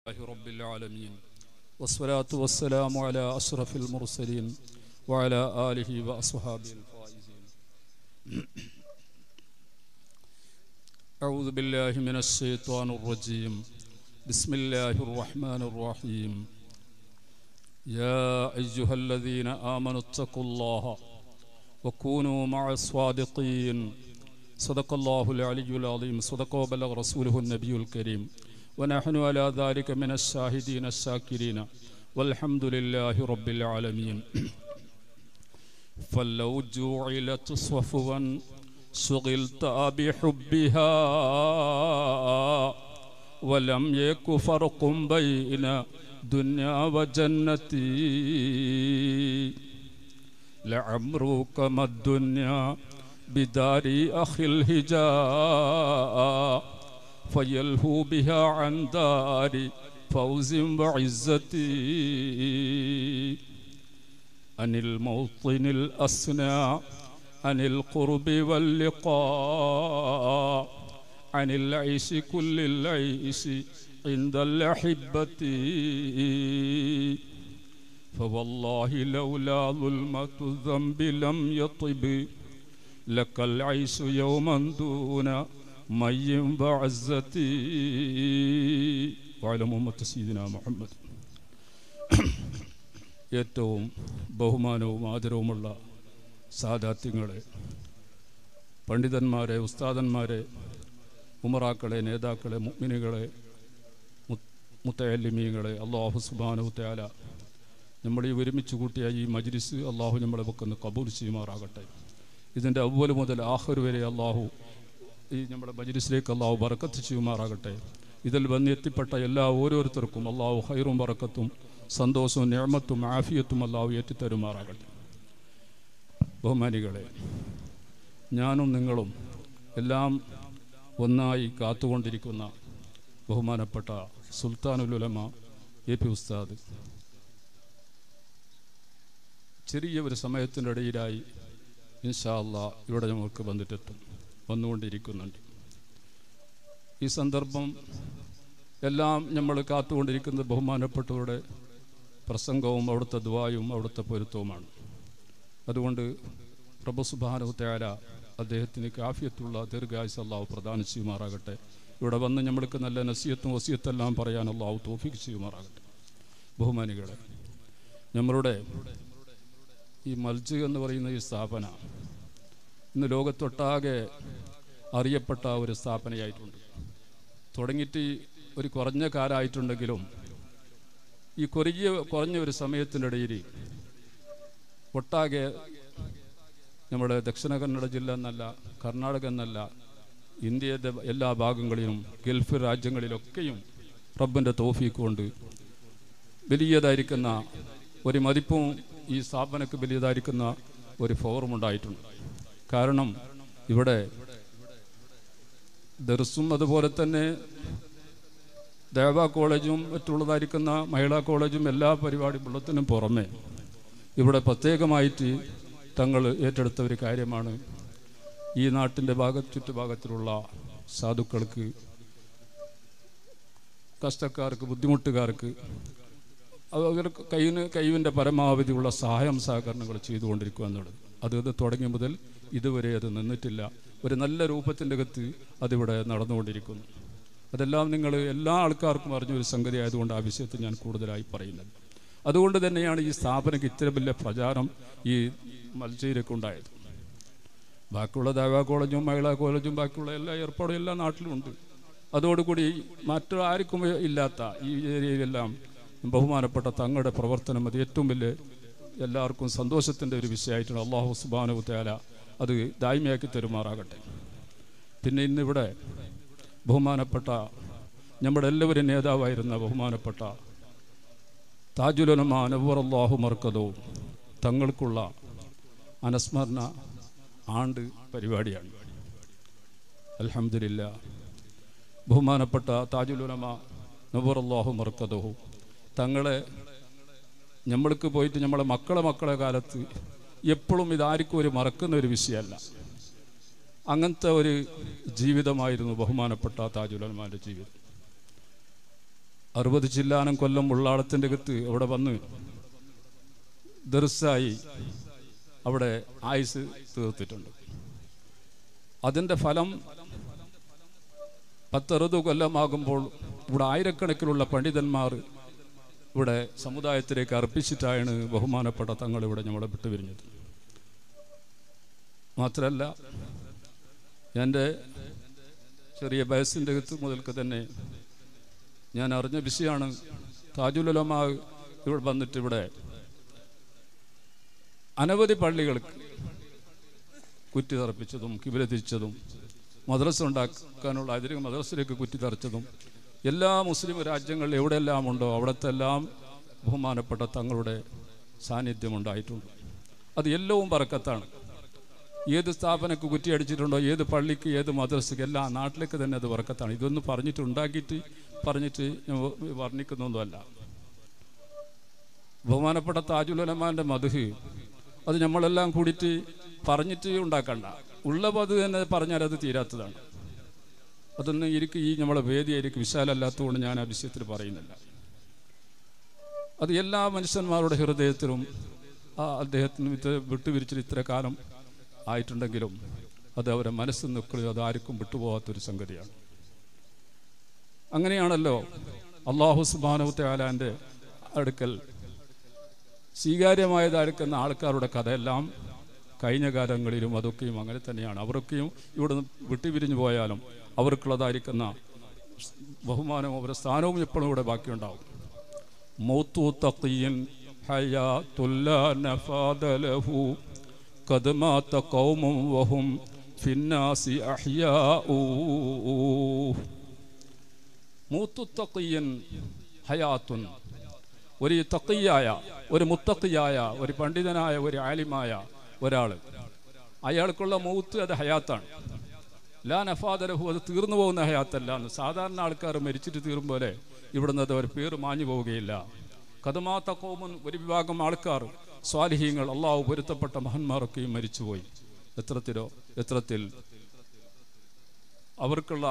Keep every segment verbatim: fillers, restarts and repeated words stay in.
رب العالمين والصلاة والسلام على أشرف المرسلين وعلى آله وأصحابه الفائزين. أعوذ بالله من الشيطان الرجيم. بسم الله الرحمن الرحيم. يا أيها الذين آمنوا اتقوا الله وكونوا مع الصادقين. صدق الله العلي العظيم. صدق وبلغ رسوله النبي الكريم. ونحن على ذلك من الشاهدين الشاكرين والحمد لله رب العالمين. فلو جعلت صفوا شغلت بحبها ولم يك فرق بين دنيا وجنتي لعمرك ما الدنيا بدار أخي الهجاء فيلهو بها عن دار فوز وعزتي عن الموطن الأسنى عن القرب واللقاء عن العيش كل العيش عند الأحبة فوالله لولا ظلمة الذنب لم يطب لك العيش يوما دون مي وعزتي وعلى محمد سيدنا محمد. ഏറ്റവും ബഹുമാനവും ആദരവുമുള്ള സാദാത്യങ്ങളെ, പണ്ഡിതന്മാരെ, ഉസ്താദന്മാരെ, ഉമറാക്കളെ, നേതാക്കളെ, മുഅ്മിനുകളെ, മുത്തഅല്ലിമീങ്ങളെ, അല്ലാഹു സുബ്ഹാനഹു വ തആല നമ്മൾ ഈ ഒരുമിച്ച് കൂട്ടിയ ഈ മജ്ലിസ് അല്ലാഹു നമ്മളെ വെക്കുന്ന കബൂൽ ചെയ്യുമാറാകട്ടെ. ഇതിൻ്റെ അവ്വൽ മുതൽ ആഖിർ വരെ അല്ലാഹു ഈ നമ്മുടെ മജ്ലിസിലേക്ക് അല്ലാഹു ബറക്കത്ത് ചെയ്യുമാറാകട്ടെ. ഇതിൽ വന്നെത്തിപ്പെട്ട എല്ലാ ഓരോരുത്തർക്കും അല്ലാഹു ഖൈറും ബറക്കത്തും സന്തോഷവും നിഅമത്തും ആഫിയത്തും അല്ലാഹു ഏറ്റിത്തരുമാറാകട്ടെ. ബഹുമാനികളെ, ഞാനും നിങ്ങളും എല്ലാം ഒന്നായി കാത്തുകൊണ്ടിരിക്കുന്ന ബഹുമാനപ്പെട്ട സുൽത്താനുൽ ഉലമ എ പി ഉസ്താദ് ചെറിയ ഒരു സമയത്തിൻ്റെ ഇടയിലായി ഇൻഷാ അല്ലാഹ് ഇവിടെ നമുക്ക് വന്നിട്ടെത്തും വന്നുകൊണ്ടിരിക്കുന്നുണ്ട്. ഈ സന്ദർഭം എല്ലാം നമ്മൾ കാത്തുകൊണ്ടിരിക്കുന്നത് ബഹുമാനപ്പെട്ടവരുടെ പ്രസംഗവും അവിടുത്തെ ദുആയും അവിടുത്തെ പൊരുത്തവുമാണ്. അതുകൊണ്ട് റബ്ബ് സുബ്ഹാനഹു തആല അദ്ദേഹത്തിന് കാഫിയത്തുള്ള ദീർഘായുസ്സ് അല്ലാഹു പ്രദാനം ചെയ്യുമാറാകട്ടെ. ഇവിടെ വന്ന് നമ്മൾക്ക് നല്ല നസീഹത്തും വസിയത്തെല്ലാം പറയാൻ അല്ലാഹു തൗഫീഖ് ചെയ്യുമാറാകട്ടെ. ബഹുമാനികളെ, നമ്മളുടെ ഈ മൽജ് എന്ന് പറയുന്ന ഈ സ്ഥാപന ഇന്ന് ലോകത്തൊട്ടാകെ അറിയപ്പെട്ട ഒരു സ്ഥാപനയായിട്ടുണ്ട്. തുടങ്ങിയിട്ട് ഒരു കുറഞ്ഞ കാലമായിട്ടുണ്ടെങ്കിലും ഈ കുറഞ്ഞ കുറഞ്ഞ ഒരു സമയത്തിനിടയിൽ ഒട്ടാകെ നമ്മുടെ ദക്ഷിണ കന്നഡ ജില്ല എന്നല്ല, കർണാടക എന്നല്ല, ഇന്ത്യയുടെ എല്ലാ ഭാഗങ്ങളിലും ഗൾഫ് രാജ്യങ്ങളിലൊക്കെയും റബ്ബിൻ്റെ തൗഫീഖ് കൊണ്ട് വലിയതായിരിക്കുന്ന ഒരു മതിപ്പും ഈ സ്ഥാപനക്ക് വലിയതായിരിക്കുന്ന ഒരു ഫോറം ഉണ്ടായിട്ടുണ്ട്. കാരണം ഇവിടെ ദർസും അതുപോലെ തന്നെ ദേവ കോളേജും മറ്റുള്ളതായിരിക്കുന്ന മഹിളാ കോളേജും എല്ലാ പരിപാടികളുള്ളതിനും പുറമെ ഇവിടെ പ്രത്യേകമായിട്ട് തങ്ങൾ ഏറ്റെടുത്ത ഒരു കാര്യമാണ് ഈ നാട്ടിൻ്റെ ഭാഗ ചുറ്റുഭാഗത്തിലുള്ള സാധുക്കൾക്ക്, കഷ്ടക്കാർക്ക്, ബുദ്ധിമുട്ടുകാർക്ക് അവർക്ക് കൈവിന് കൈവിൻ്റെ പരമാവധിയുള്ള സഹായം സഹകരണങ്ങൾ ചെയ്തുകൊണ്ടിരിക്കുക എന്നുള്ളത് അത് ഇത് തുടങ്ങിയ മുതൽ ഇതുവരെ അത് നിന്നിട്ടില്ല. ഒരു നല്ല രൂപത്തിൻ്റെ അകത്ത് അതിവിടെ നടന്നുകൊണ്ടിരിക്കുന്നു. അതെല്ലാം നിങ്ങൾ എല്ലാ ആൾക്കാർക്കും അറിഞ്ഞൊരു സംഗതി ആയതുകൊണ്ട് ആ വിഷയത്തിൽ ഞാൻ കൂടുതലായി പറയുന്നത്. അതുകൊണ്ട് തന്നെയാണ് ഈ സ്ഥാപനക്ക് ഇത്ര വലിയ പ്രചാരം ഈ മൽജയിലേക്ക് ഉണ്ടായത്. ബാക്കിയുള്ള ദേവാ കോളേജും മഹിളാ കോളേജും ബാക്കിയുള്ള എല്ലാ ഏർപ്പാടും എല്ലാ നാട്ടിലുമുണ്ട്. അതോടുകൂടി മറ്റാർക്കും ഇല്ലാത്ത ഈ ഏരിയയിലെല്ലാം ബഹുമാനപ്പെട്ട തങ്ങളുടെ പ്രവർത്തനം അത് ഏറ്റവും വലിയ എല്ലാവർക്കും സന്തോഷത്തിൻ്റെ ഒരു വിഷയമായിട്ടാണ്. അല്ലാഹു സുബ്ഹാനഹു വ തആല അത് ദായിമയാക്കി തരുമാറാകട്ടെ. പിന്നെ ഇന്നിവിടെ ബഹുമാനപ്പെട്ട നമ്മുടെ എല്ലാവരും നേതാവായിരുന്ന ബഹുമാനപ്പെട്ട താജുൽ ഉലമ നവ്വറല്ലാഹു മർക്കദഹു തങ്ങൾക്കുള്ള അനുസ്മരണ ആണ്ട് പരിപാടിയാണ്. അൽഹംദുലില്ലാഹ്. ബഹുമാനപ്പെട്ട താജുൽ ഉലമ നവ്വറല്ലാഹു മർക്കദഹു തങ്ങളെ നമ്മൾക്ക് പോയിട്ട് നമ്മളെ മക്കളെ മക്കളെ കാലത്ത് എപ്പോഴും ഇതാർക്കും ഒരു മറക്കുന്ന ഒരു വിഷയമല്ല. അങ്ങനത്തെ ഒരു ജീവിതമായിരുന്നു ബഹുമാനപ്പെട്ട താജുൽ ഉലമാൻ്റെ ജീവിതം. അറുപത് ചില്ലാനം കൊല്ലം ഉള്ളാളത്തിൻ്റെ അകത്ത് അവിടെ വന്ന് ദർസായി അവിടെ ആയുസ് തീർത്തിട്ടുണ്ട്. അതിൻ്റെ ഫലം പത്തറുപത് കൊല്ലമാകുമ്പോൾ ഇവിടെ ആയിരക്കണക്കിനുള്ള പണ്ഡിതന്മാർ ഇവിടെ സമുദായത്തിലേക്ക് അർപ്പിച്ചിട്ടാണ് ബഹുമാനപ്പെട്ട തങ്ങൾ ഇവിടെ നമ്മളെ വിട്ടുപിരിഞ്ഞത്. മാത്രമല്ല, എൻ്റെ ചെറിയ വയസ്സിൻ്റെ അകത്ത് മുതൽക്ക് തന്നെ ഞാൻ അറിഞ്ഞ വിഷയമാണ്. താജുൽ ഉലമ ഇവിടെ വന്നിട്ട് ഇവിടെ അനവധി പള്ളികൾക്ക് കുറ്റി തറപ്പിച്ചതും കിബില തിരിച്ചതും മദ്രസ ഉണ്ടാക്കാനുള്ള അതിര് മദ്രസയിലേക്ക് കുറ്റി തറച്ചതും എല്ലാ മുസ്ലിം രാജ്യങ്ങളിൽ എവിടെയെല്ലാം ഉണ്ടോ അവിടുത്തെ എല്ലാം ബഹുമാനപ്പെട്ട തങ്ങളുടെ സാന്നിധ്യം ഉണ്ടായിട്ടുണ്ട്. അത് എല്ലാവും ബറക്കത്താണ്. ഏത് സ്ഥാപനക്ക് കുറ്റി അടിച്ചിട്ടുണ്ടോ, ഏത് പള്ളിക്ക്, ഏത് മദ്രസയ്ക്ക്, എല്ലാ നാട്ടിലേക്ക് തന്നെ അത് ബറക്കത്താണ്. ഇതൊന്നും പറഞ്ഞിട്ട് ഉണ്ടാക്കിയിട്ട് പറഞ്ഞിട്ട് വർണ്ണിക്കുന്നൊന്നുമല്ല. ബഹുമാനപ്പെട്ട താജുൽ ഉലമാൻ്റെ മദ്ഹ് അത് നമ്മളെല്ലാം കൂടിയിട്ട് പറഞ്ഞിട്ട് ഉണ്ടാക്കണ്ട. ഉള്ളപ്പോൾ അത് തന്നെ പറഞ്ഞാൽ അത് തീരാത്തതാണ്. അതൊന്നും എനിക്ക് ഈ നമ്മളെ വേദി എനിക്ക് വിശാലല്ലാത്തതുകൊണ്ട് ഞാൻ ആ വിഷയത്തിൽ പറയുന്നില്ല. അത് എല്ലാ മനുഷ്യന്മാരുടെ ഹൃദയത്തിലും ആ അദ്ദേഹത്തിന് ഇത് വിട്ടുപിരിച്ചിട്ട് ഇത്ര കാലം ആയിട്ടുണ്ടെങ്കിലും അത് അവരെ മനസ്സിൽ നിൽക്കുകയും അത് ആർക്കും വിട്ടുപോകാത്തൊരു സംഗതിയാണ്. അങ്ങനെയാണല്ലോ അല്ലാഹു സുബ്ഹാനഹു തആലാന്റെ അടുക്കൽ സ്വീകാര്യമായതായിരിക്കുന്ന ആൾക്കാരുടെ കഥയെല്ലാം കഴിഞ്ഞ കാലങ്ങളിലും അതൊക്കെയും അങ്ങനെ തന്നെയാണ്. അവരൊക്കെയും ഇവിടെ നിന്ന് വിട്ടുപിരിഞ്ഞു പോയാലും അവർക്കുള്ളതായിരിക്കുന്ന ബഹുമാനവും അവരുടെ സ്ഥാനവും എപ്പോഴും ഇവിടെ ബാക്കിയുണ്ടാവും. മൗതു തഖിയൻ ഹയാതുല്ലാ നഫാദ ലഹു ഖദ് മാത ഖൗമുൻ വഹും ഫിന്നാസി അഹ്യാഉ. മൗതു തഖിയൻ ഹയാത്തുൻ, ഒരു തഖിയായ, ഒരു മുത്തഖിയായ, ഒരു പണ്ഡിതനായ, ഒരു ആലിമായ ഒരാൾ, അയാൾക്കുള്ള മൗത്ത് അത് ഹയാത്താണ്. ലാ നഫാദലഹു, അത് തീർന്നു പോകുന്ന ഹയാത്തല്ല. സാധാരണ ആൾക്കാർ മരിച്ചിട്ട് തീരും പോലെ ഇവിടുന്ന് അത് ഒരു പേര് മാഞ്ഞു പോവുകയില്ല. കദമാത്ത കോമൻ, ഒരു വിഭാഗം ആൾക്കാർ സ്വാലിഹീങ്ങൾ അള്ളാഹു പൊരുത്തപ്പെട്ട മഹന്മാരൊക്കെയും മരിച്ചുപോയി. എത്രത്തിലോ എത്രത്തിൽ അവർക്കുള്ള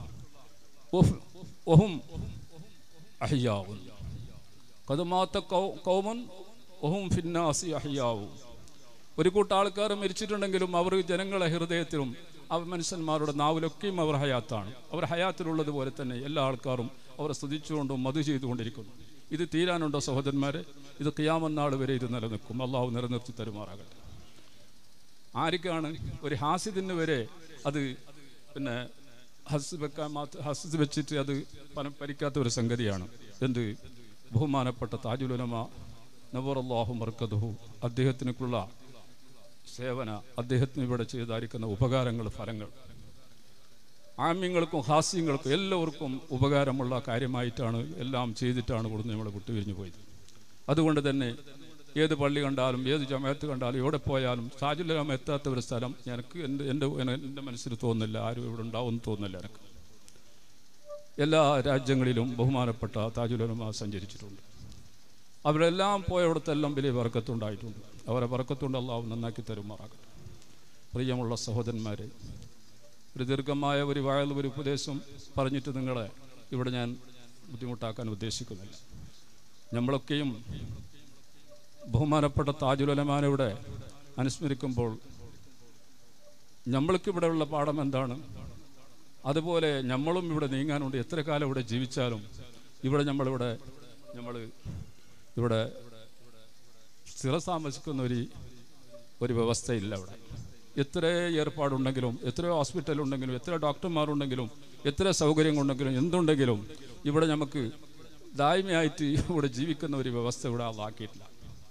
ഒഹും അഹിയാവും. കദമാത്ത കൗമൻ ഒഹും ഫിന്നാസി അഹിയാവും. ഒരു കൂട്ടം ആൾക്കാർ മരിച്ചിട്ടുണ്ടെങ്കിലും അവർ ജനങ്ങളെ ഹൃദയത്തിലും ആ മനുഷ്യന്മാരുടെ നാവിലൊക്കെയും അവർ ഹയാത്താണ്. അവർ ഹയാത്തിലുള്ളതുപോലെ തന്നെ എല്ലാ ആൾക്കാരും അവരെ സ്തുതിച്ചുകൊണ്ടും മധു ചെയ്തുകൊണ്ടിരിക്കുന്നു. ഇത് തീരാനുണ്ടോ സഹോദരന്മാരെ? ഇത് ഖിയാമത്ത് നാൾ വരെ ഇത് നിലനിൽക്കും. അള്ളാഹു നിലനിർത്തി തരുമാറാകട്ടെ. ആർക്കാണ്? ഒരു ഹാസിദിന് വരെ അത് പിന്നെ ഹസ് വെക്കാൻ മാത്രം ഹസ് വെച്ചിട്ട് അത് പനം പരിക്കാത്ത ഒരു സംഗതിയാണ്. എന്ത് ബഹുമാനപ്പെട്ട താജുൽ ഉലമ നവറല്ലാഹു മർക്കദഹു, അദ്ദേഹത്തിനുള്ള സേവന, അദ്ദേഹത്തിന് ഇവിടെ ചെയ്തായിരിക്കുന്ന ഉപകാരങ്ങൾ, ഫലങ്ങൾ ആമ്യങ്ങൾക്കും ഹാസ്യങ്ങൾക്കും എല്ലാവർക്കും ഉപകാരമുള്ള കാര്യമായിട്ടാണ് എല്ലാം ചെയ്തിട്ടാണ് ഇവിടുന്ന് നമ്മളെ വിട്ടുപിരിഞ്ഞു പോയത്. അതുകൊണ്ട് തന്നെ ഏത് പള്ളി കണ്ടാലും ഏത് ജമാഅത്ത് കണ്ടാലും എവിടെ പോയാലും താജുൽ ഉലമ എത്താത്ത ഒരു സ്ഥലം എനിക്ക് എൻ്റെ എൻ്റെ എൻ്റെ മനസ്സിൽ തോന്നുന്നില്ല. ആരും ഇവിടെ ഉണ്ടാവുമെന്ന് തോന്നുന്നില്ല എനിക്ക്. എല്ലാ രാജ്യങ്ങളിലും ബഹുമാനപ്പെട്ട താജുൽ ഉലമ സഞ്ചരിച്ചിട്ടുണ്ട്. അവരെല്ലാം പോയവിടത്തെല്ലാം വലിയ ബർക്കത്തുണ്ടായിട്ടുണ്ട്. അവരെ ബർക്കത്തുകൊണ്ട് അള്ളാഹു നന്നാക്കി തരുമാറാകട്ടെ. പ്രിയമുള്ള സഹോദരന്മാരെ, ഒരു ദീർഘമായ ഒരു വായൽ ഒരു ഉപദേശം പറഞ്ഞിട്ട് നിങ്ങളെ ഇവിടെ ഞാൻ ബുദ്ധിമുട്ടാക്കാൻ ഉദ്ദേശിക്കുന്നില്ല. നമ്മളൊക്കെയും ബഹുമാനപ്പെട്ട താജുൽ ഉലമാനെ ഇവിടെ അനുസ്മരിക്കുമ്പോൾ നമ്മൾക്കിവിടെയുള്ള പാഠം എന്താണ്? അതുപോലെ നമ്മളും ഇവിടെ നീങ്ങാനുണ്ട്. എത്ര കാലം ഇവിടെ ജീവിച്ചാലും ഇവിടെ നമ്മളിവിടെ നമ്മൾ ഇവിടെ സ്ഥിരതാമസിക്കുന്ന ഒരു ഒരു വ്യവസ്ഥയില്ല. ഇവിടെ എത്ര ഏർപ്പാടുണ്ടെങ്കിലും, എത്രയോ ഹോസ്പിറ്റലുണ്ടെങ്കിലും, എത്ര ഡോക്ടർമാരുണ്ടെങ്കിലും, എത്ര സൗകര്യങ്ങളുണ്ടെങ്കിലും, എന്തുണ്ടെങ്കിലും ഇവിടെ നമുക്ക് ദായ്മയായിട്ട് ഇവിടെ ജീവിക്കുന്ന ഒരു വ്യവസ്ഥ ഇവിടെ ആക്കിയിട്ടില്ല.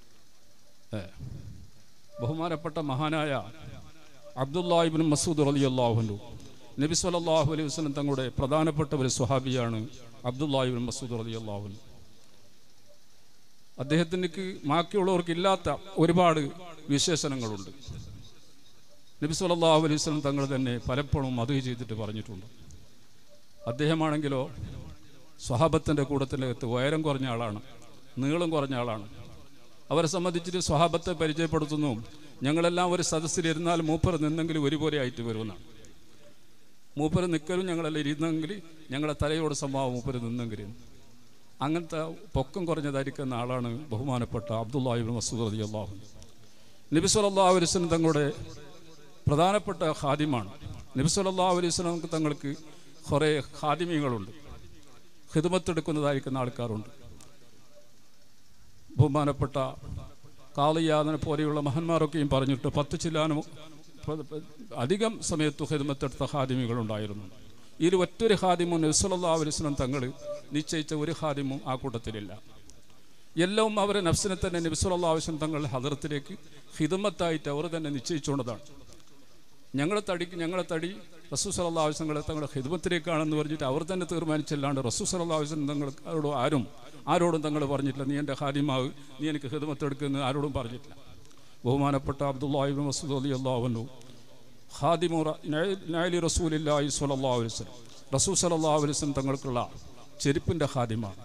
ബഹുമാനപ്പെട്ട മഹാനായ അബ്ദുല്ലാഹ് ഇബ്നു മസ്ഊദ് റളിയല്ലാഹു അൻഹു, നബി സല്ലല്ലാഹു അലൈഹി വസല്ലം തങ്ങളുടെ പ്രധാനപ്പെട്ട ഒരു സ്വഹാബിയാണ് അബ്ദുല്ലാഹ് ഇബ്നു മസ്ഊദ് റളിയല്ലാഹു അൻഹു. അദ്ദേഹത്തിന് ബാക്കിയുള്ളവർക്ക് ഇല്ലാത്ത ഒരുപാട് വിശേഷണങ്ങളുണ്ട്. നബി സല്ലല്ലാഹു അലൈഹി വസല്ലം തങ്ങൾ തന്നെ പലപ്പോഴും അത് ചെയ്തിട്ട് പറഞ്ഞിട്ടുണ്ട്. അദ്ദേഹമാണെങ്കിലോ സ്വഹാബത്തിൻ്റെ കൂട്ടത്തിനകത്ത് ഉയരം കുറഞ്ഞ ആളാണ്, നീളം കുറഞ്ഞ ആളാണ്. അവരെ സംബന്ധിച്ചിട്ട് സ്വഹാബത്തെ പരിചയപ്പെടുത്തുന്നു, ഞങ്ങളെല്ലാം ഒരു സദസ്സിലിരുന്നാൽ മൂപ്പർ നിന്നെങ്കിലും ഒരുപോലെ ആയിട്ട് വരുമെന്നാണ്. മൂപ്പർ നിൽക്കലും ഞങ്ങളെല്ലാം ഇരുന്നെങ്കിൽ ഞങ്ങളെ തലയോട് സംഭവം മൂപ്പർ നിന്നെങ്കിലും. അങ്ങനത്തെ പൊക്കം കുറഞ്ഞതായിരിക്കുന്ന ആളാണ് ബഹുമാനപ്പെട്ട അബ്ദുല്ലാഹി ഇബ്നു മസ്ഊദ് റളിയല്ലാഹു അൻഹു. നബി സല്ലല്ലാഹു അലൈഹി വസല്ലം തങ്ങളുടെ പ്രധാനപ്പെട്ട ഖാദിമാണ്. നബി സല്ലല്ലാഹു അലൈഹി വസല്ലം തങ്ങൾക്ക് കുറേ ഖാദിമീങ്ങളുണ്ട്, ഖിദ്മത്തെടുക്കുന്നതായിരിക്കുന്ന ആൾക്കാരുണ്ട്. ബഹുമാനപ്പെട്ട കാളിയാദിനെ പോലെയുള്ള മഹാന്മാരൊക്കെയും പറഞ്ഞിട്ട് പത്ത് ചില്ലാനും അധികം സമയത്ത് ഖിദ്മത്തെടുത്ത ഖാദിമികളുണ്ടായിരുന്നു. ഇതിൽ ഒറ്റൊരു ഖാദിമും നബി സല്ലല്ലാഹു അലൈഹി വസല്ലം തങ്ങൾ നിശ്ചയിച്ച ഒരു ഖാദിമും ആ കൂട്ടത്തിലില്ല. എല്ലാം അവരെ നഫ്സിനെ തന്നെ നബി സല്ലല്ലാഹു അലൈഹി വസല്ലം തങ്ങളുടെ ഹദറത്തിലേക്ക് ഖിദ്മത്തായിട്ട് അവർ തന്നെ നിശ്ചയിച്ചുകൊണ്ടതാണ്. ഞങ്ങളെ തടിക്ക് ഞങ്ങളെ തടി റസൂൽ സല്ലല്ലാഹു അലൈഹി വസല്ലം തങ്ങളുടെ ഖിദ്മത്തിലേക്കാണെന്ന് പറഞ്ഞിട്ട് അവർ തന്നെ തീരുമാനിച്ചല്ലാണ്ട് റസൂൽ സല്ലല്ലാഹു അലൈഹി വസല്ലം തങ്ങൾ അവരോട് ആരും ആരോടും തങ്ങൾ പറഞ്ഞിട്ടില്ല, നീ എൻ്റെ ഖാദിമാവ്, നീ എനിക്ക് ഖിദ്മത്തെടുക്കുന്നത് ആരോടും പറഞ്ഞിട്ടില്ല. ബഹുമാനപ്പെട്ട അബ്ദുല്ലാഹി ഇബ്നു മസ്ഊദ് റളിയല്ലാഹു അൻഹു ഖാദിമു നഅലി റസൂലില്ലാഹി സ്വല്ലല്ലാഹു അലൈഹി വസല്ലം, റസൂൽ സല്ലല്ലാഹു അലൈഹി വസല്ലം തങ്ങൾക്കുള്ള ചെരുപ്പിൻ്റെ ഖാദിമാണ്.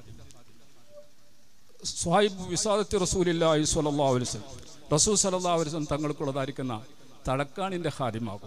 സ്വഹൈബ് വിസാദത്തി റസൂലില്ലാഹി സ്വല്ലല്ലാഹു അലൈഹി വസല്ലം, റസൂൽ സല്ലല്ലാഹു അലൈഹി വസല്ലം തങ്ങൾക്കുള്ളതായിരിക്കുന്ന തടക്കാണിൻ്റെ ഖാദിമാകും.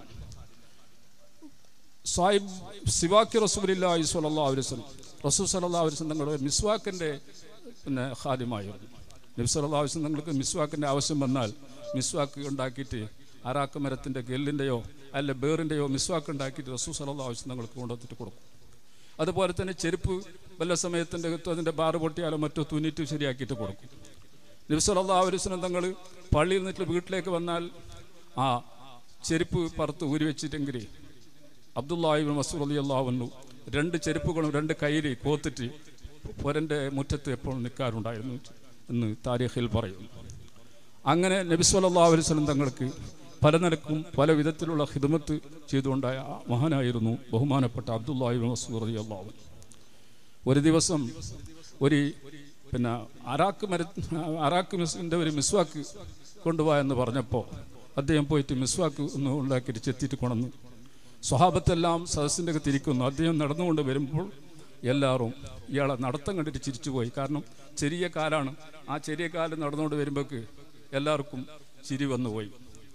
സ്വഹൈബ് സിവാക്കി റസൂലില്ലാഹി സ്വല്ലല്ലാഹു അലൈഹി വസല്ലം, റസൂൽ സല്ലല്ലാഹു അലൈഹി വസല്ലം തങ്ങളുടെ മിസ്വാക്കിൻ്റെ പിന്നെ ഖാദിമായിരുന്നു. നബി സല്ലല്ലാഹു അലൈഹി വസല്ലം തങ്ങൾക്ക് മിസ്വാക്കിൻ്റെ ആവശ്യം വന്നാൽ മിസ്വാക്ക് ഉണ്ടാക്കിയിട്ട് അറാക്ക് മരത്തിൻ്റെ ഗെല്ലിൻ്റെയോ അല്ല ബേറിൻ്റെയോ മിസ്വാക്ക് ഉണ്ടാക്കിയിട്ട് റസൂൽ സല്ലല്ലാഹു അലൈഹി വസല്ലം തങ്ങൾക്ക് കൊണ്ടുവന്നിട്ട് കൊടുക്കും. അതുപോലെ തന്നെ ചെരുപ്പ് വല്ല സമയത്തിൻ്റെ അതിൻ്റെ ബാറ് പൊട്ടിയാലോ മറ്റോ തുന്നിയിട്ട് ശരിയാക്കിയിട്ട് കൊടുക്കും. നബി സല്ലല്ലാഹു അലൈഹി വസല്ലം തങ്ങൾ പള്ളിയിൽ നിന്നിട്ട് വീട്ടിലേക്ക് വന്നാൽ ആ ചെരുപ്പ് പുറത്ത് ഊരി വെച്ചിട്ടെങ്കിൽ അബ്ദുല്ലാഹി ഇബ്നു മസ്ഊദ് റളിയല്ലാഹു അൻഹു രണ്ട് ചെരുപ്പുകളും രണ്ട് കയ്യിൽ കോത്തിട്ട് പൊരൻ്റെ മുറ്റത്ത് എപ്പോഴും നിൽക്കാറുണ്ടായിരുന്നു എന്ന് താരീഖിൽ പറയുന്നു. അങ്ങനെ നബി സല്ലല്ലാഹു അലൈഹി വസല്ലം തങ്ങൾക്ക് പല നിലക്കും പല വിധത്തിലുള്ള ഖിദ്മത്ത് ചെയ്തുകൊണ്ടായ മഹാനായിരുന്നു ബഹുമാനപ്പെട്ട അബ്ദുല്ലാഹി ഇബ്നു മസ്ഊദ് റളിയല്ലാഹു അൻഹു. ഒരു ദിവസം ഒരു പിന്നെ അറാക്ക് മര അറാക്ക് മിസിൻ്റെ ഒരു മിസ്വാക്ക് കൊണ്ടുപോകാ എന്ന് പറഞ്ഞപ്പോൾ അദ്ദേഹം പോയിട്ട് മിസ്വാക്ക് ഒന്ന് ഉണ്ടാക്കിയിട്ട് ചെത്തിയിട്ട് കൊണന്നു. സ്വഹാബത്തെല്ലാം സദസ്സിൻ്റെ ഒക്കെ തിരിക്കുന്നു. അദ്ദേഹം നടന്നുകൊണ്ട് വരുമ്പോൾ എല്ലാവരും ഇയാളെ നടത്തം കണ്ടിട്ട് ചിരിച്ചുപോയി. കാരണം ചെറിയ കാലാണ്, ആ ചെറിയ കാലം നടന്നുകൊണ്ട് വരുമ്പോൾക്ക് എല്ലാവർക്കും ചിരി വന്നുപോയി.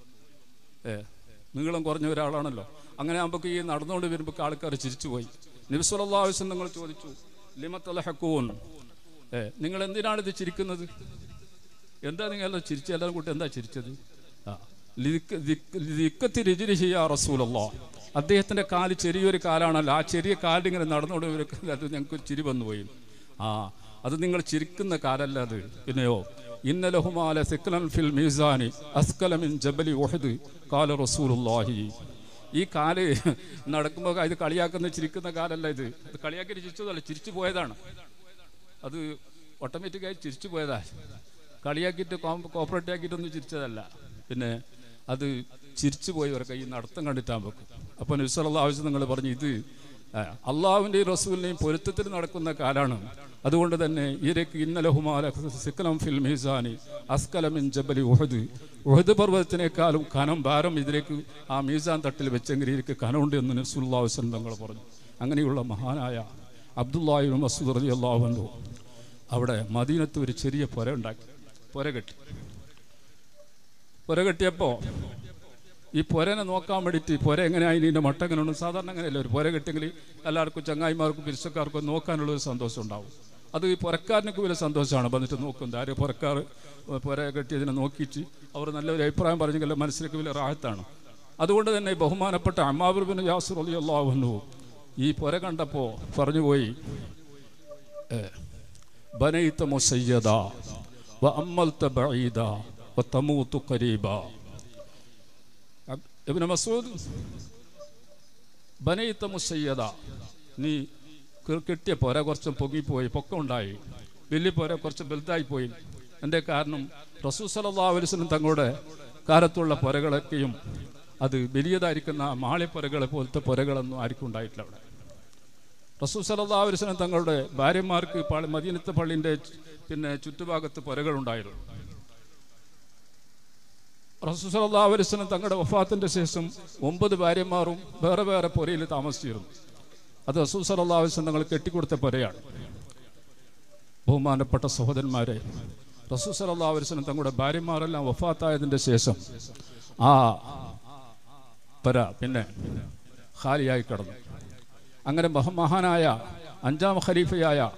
ഏ നീളം കുറഞ്ഞ ഒരാളാണല്ലോ. അങ്ങനെ ആകുമ്പോൾ ഈ നടന്നുകൊണ്ട് വരുമ്പോൾ ആൾക്കാർ ചിരിച്ചുപോയി. നബി സല്ലല്ലാഹു അലൈഹി വസല്ലം നിങ്ങൾ ചോദിച്ചു, ലിമ തലഹഖൂൻ, ഏ നിങ്ങൾ എന്തിനാണിത് ചിരിക്കുന്നത്? എന്താ നിങ്ങൾ ചിരിച്ച എല്ലാവരും കൂട്ടി എന്താ ചിരിച്ചത്? ആ ലിക്കത്തി രിജ്ലിഹി യാ റസൂലല്ലാഹ്, അദ്ദേഹത്തിൻ്റെ കാല് ചെറിയൊരു കാലാണല്ലോ, ആ ചെറിയ കാലിങ്ങനെ നടന്നുകൊണ്ട് അത് ഞങ്ങൾക്ക് ചിരി വന്നുപോയി. ആ അത് നിങ്ങൾ ചിരിക്കുന്ന കാലല്ല അത്. പിന്നെയോ ഇന്നലഹുമാല സിക്ലൻ ഫിൽ മീസാനി അസ്കല മിൻ ജബലി ഉഹദ് ഖാല റസൂലുള്ളാഹി. ഈ കാല് നടക്കുമ്പോൾ ഇത് കളിയാക്കുന്ന ചിരിക്കുന്ന കാലല്ല ഇത്. ഇത് കളിയാക്കി ചിരിച്ചതല്ല, ചിരിച്ചു പോയതാണ്. അത് ഓട്ടോമാറ്റിക്കായി ചിരിച്ചു പോയതാ, കളിയാക്കിയിട്ട് കോപ്പറേറ്റ് ആക്കിയിട്ടൊന്നും ചിരിച്ചതല്ല. പിന്നെ അത് ചിരിച്ചു പോയവർക്ക് ഈ നടത്തം കണ്ടിട്ടാകുമ്പോൾ അപ്പോൾ നബി സല്ലല്ലാഹു അലൈഹി വസല്ലം നിങ്ങൾ പറഞ്ഞു ഇത് അള്ളാഹുവിൻ്റെയും റസൂലിൻ്റെയും പൊരുത്തത്തിൽ നടക്കുന്ന കാലാണ്. അതുകൊണ്ട് തന്നെ ഇരക്ക് ഇന്നലഹുമാല സിക്ലം ഫിൽ മീസാനി അസ്കല മിൻ ജബലി ഉഹദ്, ഉഹദ് പർവ്വതത്തിനേക്കാളും കനം ഭാരം ഇതിലേക്ക് ആ മീസാൻ തട്ടിൽ വെച്ചെങ്കിൽ ഇതിലേക്ക് കനമുണ്ട് എന്ന് നബി സല്ലല്ലാഹു അലൈഹി വസല്ലം തങ്ങൾ പറഞ്ഞു. അങ്ങനെയുള്ള മഹാനായ അബ്ദുല്ലാഹി ഇബ്നു മസ്ഊദ് റളിയല്ലാഹു അൻഹു അവിടെ മദീനത്ത് ഒരു ചെറിയ പുര ഉണ്ടാക്കി, പുര കെട്ടി. പുര കെട്ടിയപ്പോൾ ഈ പുരനെ നോക്കാൻ വേണ്ടിയിട്ട് പുര എങ്ങനെയായി ഇതിൻ്റെ മട്ട എങ്ങനെ ഉണ്ട്, സാധാരണ അങ്ങനെയല്ല. ഒരു പുര കെട്ടിയെങ്കിൽ എല്ലാവർക്കും ചങ്ങായിമാർക്കും പിരിച്ചക്കാർക്കും നോക്കാനുള്ളൊരു സന്തോഷം ഉണ്ടാവും. അത് ഈ പുരക്കാരനൊക്കെ വലിയ സന്തോഷമാണ് വന്നിട്ട് നോക്കുന്നത്. ആര് പുരക്കാർ പുര കെട്ടിയതിനെ നോക്കിയിട്ട് അവർ നല്ലൊരു അഭിപ്രായം പറഞ്ഞെങ്കിൽ മനസ്സിലേക്ക് വലിയ റാഹത്താണ്. അതുകൊണ്ട് തന്നെ ബഹുമാനപ്പെട്ട അമ്മാർ ബിൻ യാസിർ റളിയല്ലാഹു അൻഹു ഈ പുര കണ്ടപ്പോൾ പറഞ്ഞുപോയി, ബനൈത മുസയ്യദ വ അമ്മൽത ബഈദ വ തമൂതു ഖരീബ. ഇബ്നു മസ്ഊദ് ബനൈത മുസയ്യദ, നീ കെട്ടിയ പുര കുറച്ച് പൊങ്ങിപ്പോയി, പൊക്കമുണ്ടായി, വലിയ പുര കുറച്ച് വലുതായി പോയി. എൻ്റെ കാരണം റസൂൽ സല്ലല്ലാഹു അലൈഹി വസല്ലം തങ്ങളുടെ കാലത്തുള്ള പുരകളൊക്കെയും അത് വലിയതായിരിക്കുന്ന മാളിപ്പുരകളെ പോലത്തെ പുരകളൊന്നും ആർക്കും ഉണ്ടായിട്ടില്ല. അവിടെ റസൂൽ സല്ലല്ലാഹു അലൈഹി വസല്ലം തങ്ങളുടെ ഭാര്യമാർക്ക് മദീനത്തെ പള്ളിൻ്റെ പിന്നെ ചുറ്റുഭാഗത്ത് പുരകളുണ്ടായിരുന്നു. റസൂൽ സല്ലല്ലാഹു അലൈഹി വസല്ലം തങ്ങളുടെ വഫാത്തിൻ്റെ ശേഷം ഒമ്പത് ഭാര്യമാരും വേറെ വേറെ പുരയിൽ താമസിച്ചിരുന്നു. അത് റസൂൽ സല്ലല്ലാഹു അലൈഹി വസല്ലം തങ്ങൾ കെട്ടിക്കൊടുത്ത പുരയാണ്. ബഹുമാനപ്പെട്ട സഹോദരന്മാരെ, റസൂൽ സല്ലല്ലാഹു അലൈഹി വസല്ലം തങ്ങളുടെ ഭാര്യമാരെല്ലാം വഫാത്തായതിൻ്റെ ശേഷം ആ പുര പിന്നെ ഖാലിയായി കിടന്നു. അങ്ങനെ മഹാനായ അഞ്ചാം ഖലീഫയായ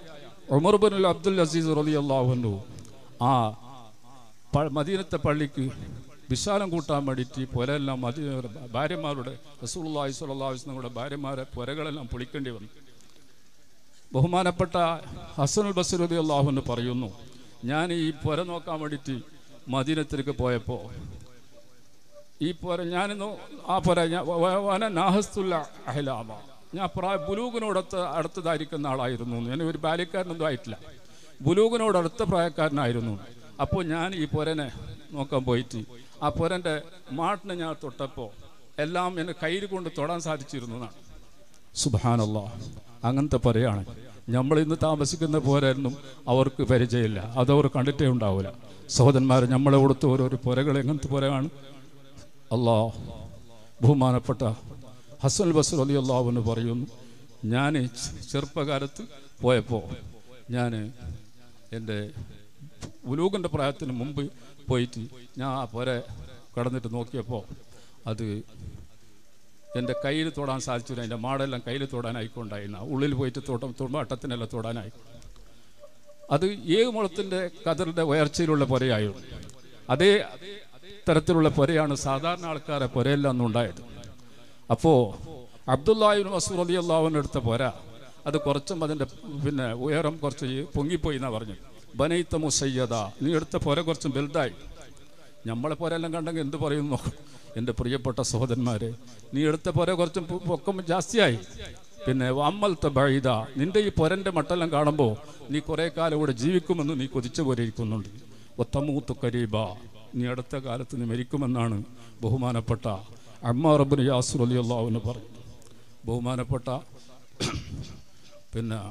ഉമർ ബിൻ അബ്ദുൽ അസീസ് റളിയല്ലാഹു അൻഹു ആ മദീനത്തെ പള്ളിക്ക് വിശാലം കൂട്ടാൻ വേണ്ടിയിട്ട് പുരയെല്ലാം മദീ ഭാര്യമാരുടെ റസൂലുള്ളാഹി സ്വല്ലല്ലാഹു അലൈഹി വസല്ലമയുടെ ഭാര്യമാരെ പുരകളെല്ലാം പൊളിക്കേണ്ടി വന്നു. ബഹുമാനപ്പെട്ട ഹസനുൽ ബസ്രി റളിയല്ലാഹു അൻഹു പറയുന്നു, ഞാൻ ഈ പുര നോക്കാൻ വേണ്ടിയിട്ട് മദീനത്തിലേക്ക് പോയപ്പോൾ ഈ പുര ഞാൻ ആ പുര ഞാൻ നാഹസ്തുല്ല അഹ്ലാമ ഞാൻ പ്രായ ബുലൂഗിനോടൊത്ത് അടുത്തതായിരിക്കുന്ന ആളായിരുന്നു. ഞാൻ ഒരു ബാല്യക്കാരനൊന്നും ആയിട്ടില്ല, ബുലൂഗിനോട് അടുത്ത പ്രായക്കാരനായിരുന്നു. അപ്പോൾ ഞാൻ ഈ പുരനെ നോക്കാൻ പോയിട്ട് ആ പുരൻ്റെ മാട്ടിനെ ഞാൻ തൊട്ടപ്പോൾ എല്ലാം എന്നെ കയ്യിൽ കൊണ്ട് തൊടാൻ സാധിച്ചിരുന്നു എന്നാണ്. സുബ്ഹാനല്ലാഹ്, അങ്ങനത്തെ പുരയാണ്. നമ്മൾ ഇന്ന് താമസിക്കുന്ന പുരയൊന്നും അവർക്ക് പരിചയമില്ല, അതവർ കണ്ടിട്ടേ ഉണ്ടാവില്ല. സഹോദരന്മാർ, നമ്മളെ കൊടുത്ത ഓരോരോ പുരകൾ എങ്ങനത്തെ പുരയാണ്. അല്ലാഹ് ബഹുമാനപ്പെട്ട ഹസൻ ബസ്രി റളിയല്ലാഹു അൻഹു പറയുന്നു, ഞാൻ ചെറുപ്പകാലത്ത് പോയപ്പോൾ ഞാൻ എൻ്റെ ഉലൂഗിൻ്റെ പ്രായത്തിന് മുമ്പ് പോയിട്ട് ഞാൻ ആ പുര കടന്നിട്ട് നോക്കിയപ്പോൾ അത് എൻ്റെ കയ്യിൽ തൊടാൻ സാധിച്ചില്ല. എൻ്റെ മാടെല്ലാം കയ്യിൽ തൊടാനായിക്കൊണ്ടായിരുന്നു. ഉള്ളിൽ പോയിട്ട് തോട്ടം തുമ്പട്ടത്തിനെല്ലാം തൊടാനായി. അത് ഏഴ് മുളത്തിൻ്റെ കതിറിൻ്റെ ഉയർച്ചയിലുള്ള പുരയായിരുന്നു. അതേ തരത്തിലുള്ള പുരയാണ് സാധാരണ ആൾക്കാരെ പുരയെല്ലാം ഒന്നും ഉണ്ടായത്. അപ്പോൾ അബ്ദുല്ലാഹി ഇബ്നു മസ്ഊദ് റളിയല്ലാഹു അൻഹു എടുത്ത പുര അത് കുറച്ചും അതിൻ്റെ പിന്നെ ഉയരം കുറച്ച് പൊങ്ങിപ്പോയി എന്നാണ് പറഞ്ഞു. ബനൈത മുസയ്യദ, നീ എടുത്ത പുര കുറച്ചും വലുതായി. നമ്മളെ പുരയെല്ലാം കണ്ടെങ്കിൽ എന്ത് പറയുന്നു എൻ്റെ പ്രിയപ്പെട്ട സഹോദരന്മാരെ, നീ എടുത്ത പുര കുറച്ചും പൊക്കം ജാസ്തിയായി. പിന്നെ അമ്മൽത്ത ബൈദ, നിന്റെ ഈ പുരൻ്റെ മട്ടെല്ലാം കാണുമ്പോൾ നീ കുറേ കാലം ഇവിടെ ജീവിക്കുമെന്ന് നീ കൊതിച്ചു പോലെ ഇരിക്കുന്നുണ്ട്. ഒത്തമൂത്ത് കരീബ, നീ അടുത്ത കാലത്ത് നീ മരിക്കുമെന്നാണ് ബഹുമാനപ്പെട്ട അമ്മാർ ഇബ്നു യാസിർ റളിയല്ലാഹു അൻഹു പറഞ്ഞു. ബഹുമാനപ്പെട്ട പിന്നെ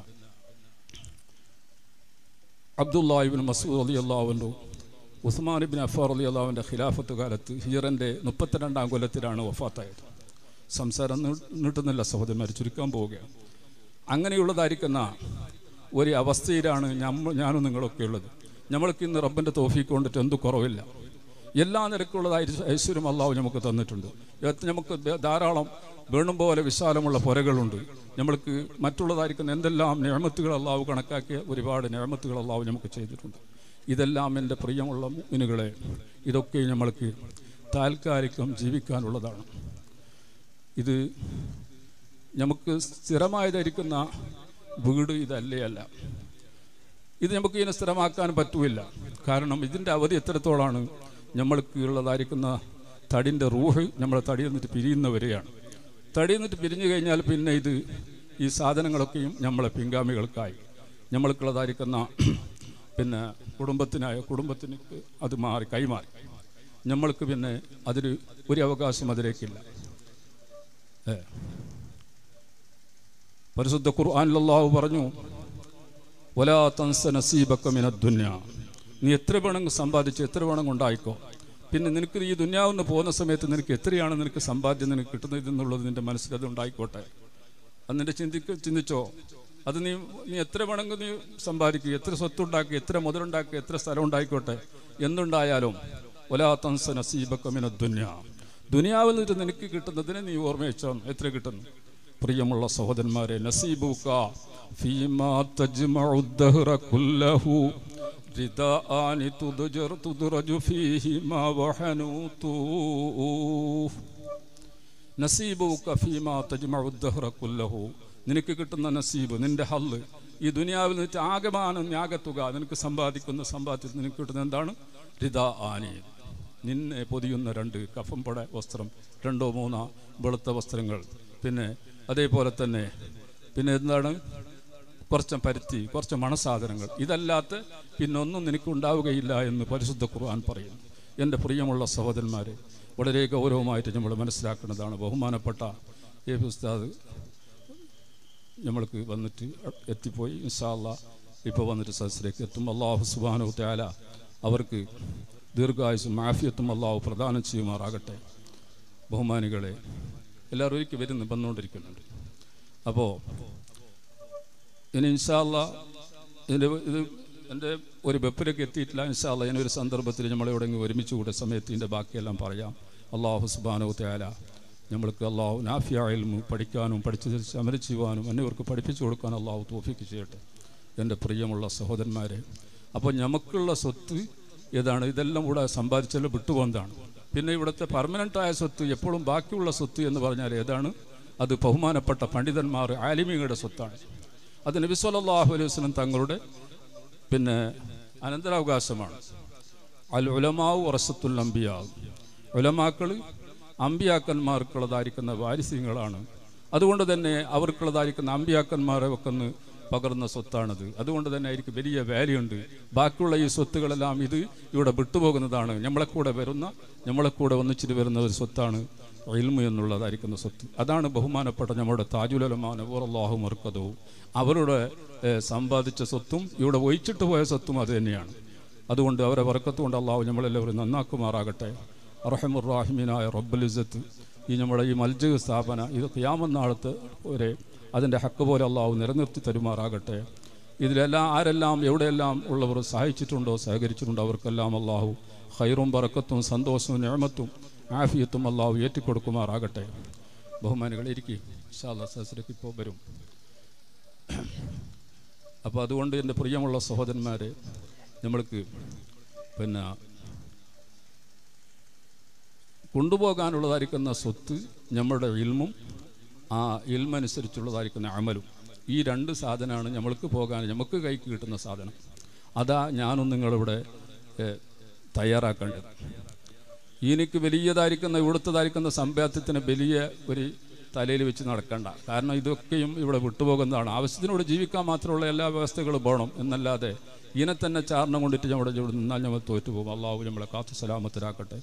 അബ്ദുല്ലാഹി ഇബ്നു മസ്ഊദ് റളിയല്ലാഹു അൻഹു ഉസ്മാൻ ഇബ്നു അഫ്ഫാൻ റളിയല്ലാഹു അൻഹുവിൻ്റെ ഖിലാഫത്ത് കാലത്ത് ഹിജറൻ്റെ മുപ്പത്തിരണ്ടാം കൊല്ലത്തിലാണ് വഫാത്തായത്. സംസാരം നീട്ടുന്നില്ല സഹോദരന്മാർ, ചുരുക്കാൻ പോവുകയാണ്. അങ്ങനെയുള്ളതായിരിക്കുന്ന ഒരു അവസ്ഥയിലാണ് നമ്മൾ ഞാനും നിങ്ങളൊക്കെ ഉള്ളത്. നമ്മൾക്ക് ഇന്ന് റബ്ബിൻ്റെ തൗഫീഖ് കൊണ്ടിട്ട് എന്ത് കുറവില്ല. എല്ലാ നിരക്കുള്ളതായി ഐശ്വര്യം അള്ളാഹു നമുക്ക് തന്നിട്ടുണ്ട്. നമുക്ക് ധാരാളം വേണം പോലെ വിശാലമുള്ള പുരകളുണ്ട്. നമ്മൾക്ക് മറ്റുള്ളതായിരിക്കുന്ന എന്തെല്ലാം നിഅമത്തുകൾ അള്ളാഹു കണക്കാക്കിയ ഒരുപാട് നിഅമത്തുകൾ അള്ളാഹു നമുക്ക് ചെയ്തിട്ടുണ്ട്. ഇതെല്ലാം എൻ്റെ പ്രിയമുള്ള മുഅ്മിനുകളെ, ഇതൊക്കെ നമ്മൾക്ക് താൽക്കാലികം ജീവിക്കാനുള്ളതാണ്. ഇത് നമുക്ക് സ്ഥിരമായതായിരിക്കുന്ന വീട് ഇതല്ലേ അല്ല. ഇത് നമുക്ക് ഇതിനെ സ്ഥിരമാക്കാൻ പറ്റുമില്ല. കാരണം ഇതിൻ്റെ അവധി എത്രത്തോളാണ് നമ്മൾക്ക് ഉള്ളതായിരിക്കുന്ന തടിൻ്റെ റൂഹ് നമ്മൾ തടിയിൽ നിന്നിട്ട് പിരിയുന്നവരെയാണ്. തടിയിൽ നിന്നിട്ട് പിരിഞ്ഞു കഴിഞ്ഞാൽ പിന്നെ ഇത് ഈ സാധനങ്ങളൊക്കെയും നമ്മളെ പിൻഗാമികൾക്കായി നമ്മൾക്കുള്ളതായിരിക്കുന്ന പിന്നെ കുടുംബത്തിനായ കുടുംബത്തിന് അത് മാറി കൈമാറി. നമ്മൾക്ക് പിന്നെ അതിൽ ഒരു അവകാശം അതിലേക്കില്ല. പരിശുദ്ധ ഖുർആനിൽ അല്ലാഹു പറഞ്ഞു, വലാ തൻസ നസീബക മിനദ് ദുനിയ, നീ എത്ര വേണമെങ്കിൽ സമ്പാദിച്ച് എത്ര വേണമെങ്കിൽ ഉണ്ടായിക്കോ, പിന്നെ നിനക്ക് ഈ ദുനിയാവെന്ന് പോകുന്ന സമയത്ത് നിനക്ക് എത്രയാണ് നിനക്ക് സമ്പാദ്യം നിനക്ക് കിട്ടുന്നത് എന്നുള്ളത് നിൻ്റെ മനസ്സിൽ അത് ഉണ്ടായിക്കോട്ടെ. അത് നിൻ്റെ ചിന്തിക്ക് ചിന്തിച്ചോ. അത് നീ നീ എത്ര വേണമെങ്കിൽ നീ സമ്പാദിക്കുക, എത്ര സ്വത്തുണ്ടാക്കി, എത്ര മുതലുണ്ടാക്കി, എത്ര സ്ഥലം ഉണ്ടായിക്കോട്ടെ, എന്തുണ്ടായാലും വലാ തൻസ നസീബക മിനദ് ദുനിയ, ദുനിയാവിൽ നിന്ന് നിനക്ക് കിട്ടുന്നതിന് നീ ഓർമ്മ വെച്ചോ എത്ര കിട്ടുന്നു. പ്രിയമുള്ള സഹോദരന്മാരെ, നസീബുക ഫീമാ തജ്മഉ ദഹ്റ കുല്ലഹു റിദാഅനി തുദ്ജർ തുദ്റജു ഫീഹി മാ വഹനൂതു. നസീബുക ഫീമാ തജ്മഉ ദഹ്റ കുല്ലഹു, നിനക്ക് കിട്ടുന്ന നസീബ്, നിന്റെ ഹല്ല്, ഈ ദുനിയാവിൽ നിന്ന് ആകമാനം യാഗത്തുക നിനക്ക് സമ്പാദിക്കുന്ന സമ്പാദ്യത്തിൽ നിനക്ക് കിട്ടുന്ന എന്താണ്? റിദാഅനി, നിന്നെ പൊതിയുന്ന രണ്ട് കഫം പട വസ്ത്രം, രണ്ടോ മൂന്നോ വെളുത്ത വസ്ത്രങ്ങൾ, പിന്നെ അതേപോലെ തന്നെ പിന്നെ എന്താണ് കുറച്ച് പരുത്തി, കുറച്ച് മണസാധനങ്ങൾ, ഇതല്ലാത്ത പിന്നൊന്നും നിനക്കുണ്ടാവുകയില്ല എന്ന് പരിശുദ്ധ ഖുർആൻ പറയുന്നു. എൻ്റെ പ്രിയമുള്ള സഹോദരന്മാരെ, വളരെ ഗൗരവമായിട്ട് നമ്മൾ മനസ്സിലാക്കുന്നതാണ്. ബഹുമാനപ്പെട്ട എ പി ഉസ്താദ് നമ്മൾക്ക് വന്നിട്ട് എത്തിപ്പോയി. ഇൻഷാ അല്ലാഹ് ഇപ്പോൾ വന്നിട്ട് സദസ്സിലേക്ക് എത്തും. അല്ലാഹു സുബ്ഹാനഹു വ തആല അവർക്ക് ദീർഘായുസ്സും ആഫിയത്തും അല്ലാഹു പ്രദാനം ചെയ്യുമാറാകട്ടെ. ബഹുമാനികളെ, എല്ലാവരും ഒരിക്കൽ വരുന്നു വന്നുകൊണ്ടിരിക്കുന്നുണ്ട്. അപ്പോൾ ഇനി ഇൻഷാ അല്ലാഹ് ഇതിൻ്റെ ഇത് എൻ്റെ ഒരു വെപ്പിലേക്ക് എത്തിയിട്ടില്ല. ഇൻഷാ അല്ലാഹ് ഇനി ഒരു സന്ദർഭത്തിൽ നമ്മളിവിടെ ഒരുമിച്ച് കൂടിയ സമയത്ത് ഇതിൻ്റെ ബാക്കിയെല്ലാം പറയാം. അല്ലാഹു സുബ്ഹാനഹു വ തആല നമ്മൾക്ക് അല്ലാഹു നാഫിയ ഇൽമ് പഠിക്കാനും പഠിച്ച് അമൽ ചെയ്യുവാനും അന്യവർക്ക് പഠിപ്പിച്ചു കൊടുക്കാൻ അല്ലാഹു തൗഫീഖ് ചെയ്യട്ടെ. എൻ്റെ പ്രിയമുള്ള സഹോദരന്മാരെ. അപ്പോൾ നമുക്കുള്ള സ്വത്ത് ഏതാണ്? ഇതെല്ലാം കൂടെ സമ്പാദിച്ചാൽ വിട്ടുപോകുന്നതാണ്. പിന്നെ ഇവിടുത്തെ പെർമനൻ്റായ സ്വത്ത്, എപ്പോഴും ബാക്കിയുള്ള സ്വത്ത് എന്ന് പറഞ്ഞാൽ ഏതാണ്? അത് ബഹുമാനപ്പെട്ട പണ്ഡിതന്മാർ ആലിമീങ്ങളുടെ സ്വത്താണ്. അത് നബി സല്ലല്ലാഹു അലൈഹി വസല്ലം തങ്ങളുടെ പിന്നെ അനന്തരാവകാശമാണ്. അൽ ഉലമാഉ വറസത്തുൽ അംബിയാ, ഉലമാക്കൾ അമ്പിയാക്കന്മാർക്കുള്ളതായിരിക്കുന്ന വാരിസ്യങ്ങളാണ്. അതുകൊണ്ട് തന്നെ അവർക്കുള്ളതായിരിക്കുന്ന അമ്പിയാക്കന്മാരെ ഒക്കെ ഒന്ന് പകർന്ന സ്വത്താണത്. അതുകൊണ്ട് തന്നെ ആയിരിക്കും വലിയ വാല്യൂ ഉണ്ട്. ബാക്കിയുള്ള ഈ സ്വത്തുകളെല്ലാം ഇത് ഇവിടെ വിട്ടുപോകുന്നതാണ്. നമ്മളെ കൂടെ വരുന്ന നമ്മളെ കൂടെ ഒന്നിച്ചിട്ട് വരുന്ന ഒരു സ്വത്താണ് ഇൽമു എന്നുള്ളതായിരിക്കുന്ന സ്വത്ത്. അതാണ് ബഹുമാനപ്പെട്ട നമ്മുടെ താജുൽ ഉലമാ നവ്വറല്ലാഹു മർക്കദഹു അവരുടെ സമ്പാദിച്ച സ്വത്തും ഇവിടെ ഒഴിച്ചിട്ട് പോയ സ്വത്തും അത് തന്നെയാണ്. അതുകൊണ്ട് അവരെ ബർക്കത്ത് കൊണ്ട് അള്ളാഹു നമ്മളെല്ലാവരും നന്നാക്കുമാറാകട്ടെ. അർഹമുർ റഹീമീനായ റബ്ബുൽ ഇസ്സത്ത് ഈ നമ്മുടെ ഈ മൽജ സ്ഥാപന ഇത് ഖിയാമത്ത് നാളത്ത് വരെ അതിൻ്റെ ഹക്ക് പോലെ അള്ളാഹു നിലനിർത്തി തരുമാറാകട്ടെ. ഇതിലെല്ലാം ആരെല്ലാം എവിടെയെല്ലാം ഉള്ളവർ സഹായിച്ചിട്ടുണ്ടോ സഹകരിച്ചിട്ടുണ്ടോ അവർക്കെല്ലാം അള്ളാഹു ഖൈറും ബറക്കത്തും സന്തോഷവും നിഅമത്തും ആഫിയത്തും അള്ളാഹു ഏറ്റിക്കൊടുക്കുമാറാകട്ടെ. ബഹുമാനികൾ ഇരിക്കും, ഇൻഷാ അല്ലാഹ് സദസ്സിലേക്ക് ഇപ്പോൾ വരും. അപ്പോൾ അതുകൊണ്ട് എൻ്റെ പ്രിയമുള്ള സഹോദരന്മാരെ, നമ്മൾക്ക് പിന്നെ കൊണ്ടുപോകാനുള്ളതായിരിക്കുന്ന സ്വത്ത് നമ്മുടെ ഇൽമും ആ ഇൽമനുസരിച്ചുള്ളതായിരിക്കുന്ന അമലും, ഈ രണ്ട് സാധനമാണ് നമ്മൾക്ക് പോകാൻ നമുക്ക് കൈക്ക് കിട്ടുന്ന സാധനം. അതാ ഞാനും നിങ്ങളിവിടെ തയ്യാറാക്കേണ്ടത്. എനിക്ക് വലിയതായിരിക്കുന്ന ഇവിടുത്തതായിരിക്കുന്ന സമ്പാദ്യത്തിന് വലിയ ഒരു തലയിൽ വെച്ച് നടക്കണ്ട. കാരണം ഇതൊക്കെയും ഇവിടെ വിട്ടുപോകുന്നതാണ്. ആവശ്യത്തിനോട് ജീവിക്കാൻ മാത്രമുള്ള എല്ലാ വ്യവസ്ഥകളും വേണം എന്നല്ലാതെ ഇതിനെ തന്നെ ചാരണം കൊണ്ടിട്ട് നമ്മുടെ ഇവിടെ നിന്നാൽ നമ്മൾ തോറ്റുപോകും. അള്ളാഹു നമ്മളെ കാത്തു സലാമത്തിലാക്കട്ടെ.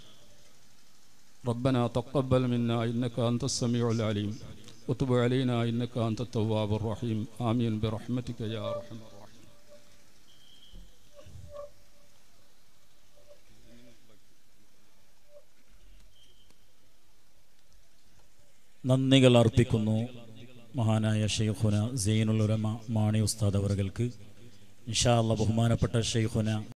ربنا تقبل منا إنك أنت السميع العليم وتب علينا إنك أنت التواب الرحيم آمين برحمتك يا أرحم الراحمين. നന്ദികൾ അർപ്പിക്കുന്നു മഹാനായ ഷെയ്ഖുന സൈനുൽ ഉലമ മാണി ഉസ്താദ് അവർക്ക്. ഇൻഷാ അല്ലാഹ് ബഹുമാനപ്പെട്ട ഷെയ്ഖുന